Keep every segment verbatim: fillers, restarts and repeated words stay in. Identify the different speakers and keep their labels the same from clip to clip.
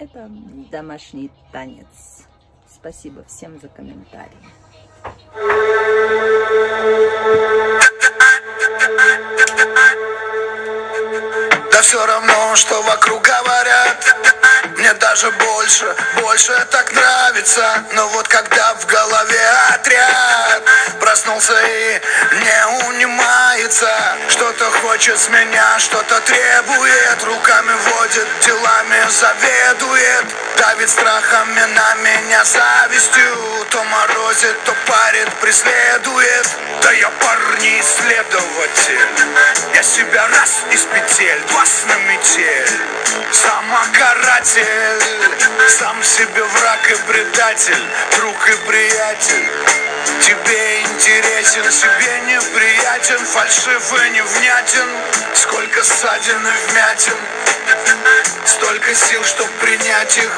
Speaker 1: Это домашний танец. Спасибо всем за комментарии.
Speaker 2: Да все равно, что вокруг говорят, мне даже больше, больше так нравится. Но вот когда в голове отряд проснулся и не унимается, что-то хочет с меня, что-то требует, руками водит, делами заведует, давит страхами на меня завистью, то морозит, то парит, преследует. Да я парни исследователь, я себя раз из петель, два на метель, сама каратель, сам себе враг и предатель, друг и приятель. Тебе интересен, себе неприятен, фальшив и невнятен. Сколько ссадин и вмятин, столько сил, чтоб принять их.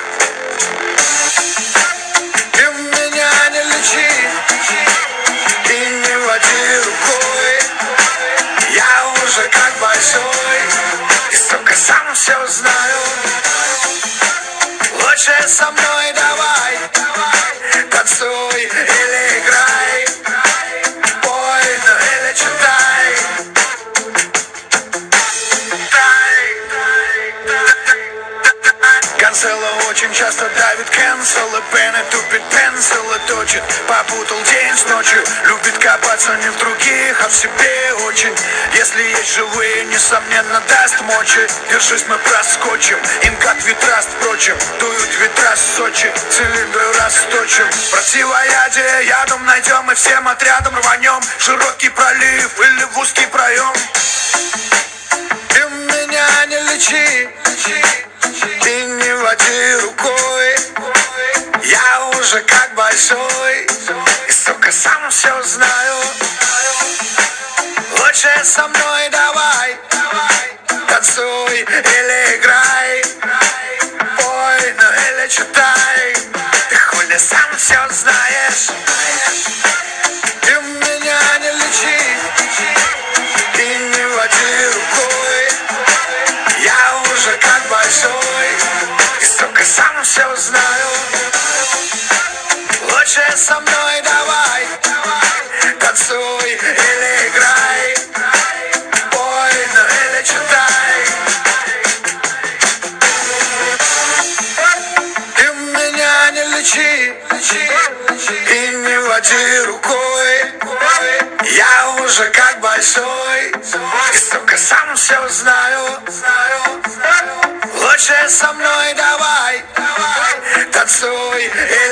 Speaker 2: Ты меня не лечи и не води рукой, я уже как большой, и сука сам все знаю. Лучше со мной давай, танцуй или играй, пой, ну или читай. Канцела очень часто давит кэнсел, и пены тупит пенсил и точит. Попутал день с ночью, любит копаться не в других, а в себе очень. Если есть живые, несомненно даст мочи. Держись, мы проскочим, им как ветра, впрочем. Дуют ветра с Сочи, цилиндры расточим. Противоядие ядом найдем и всем отрядом рванем. Широкий пролив или в узкий проем. Ты меня не лечи и не води рукой, я уже как большой, и сука сам все знаю. Лучше со мной давай, танцуй или играй, пой, ну или читай. Ты хули сам все знаешь. Ты меня не лечи и не води рукой, я уже как большой, и сука сам все знаю. Лучше со мной давай, танцуй или играй, пой, ну или читай. Ты меня не лечи и не води рукой, я уже как большой, и сука сам все знаю. Лучше со мной давай, танцуй.